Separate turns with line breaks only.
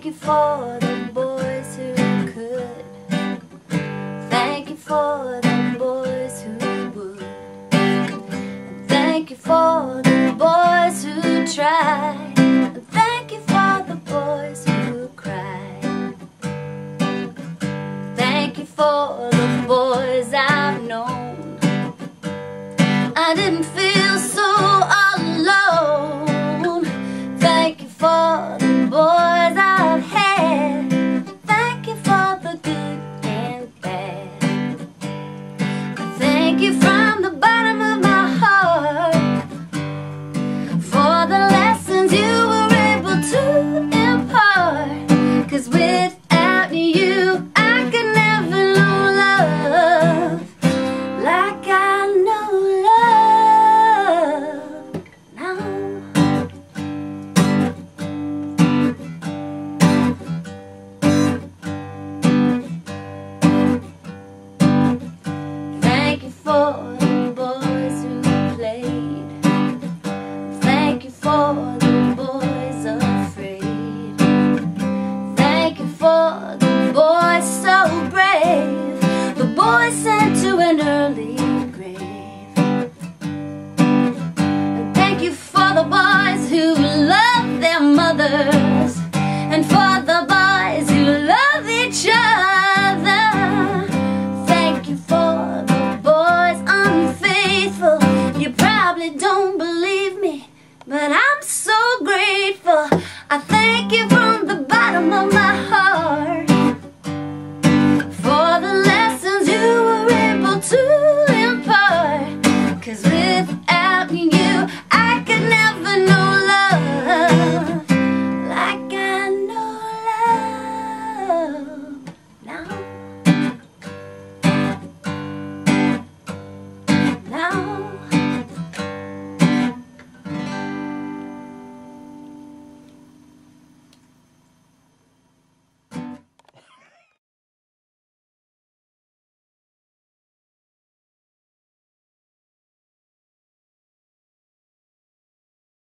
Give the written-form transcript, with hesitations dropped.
you for the boys who could. Thank you for the boys who would. And thank you for the boys who tried. And thank you for the boys who cried. Thank you for the boys I've known. I didn't feel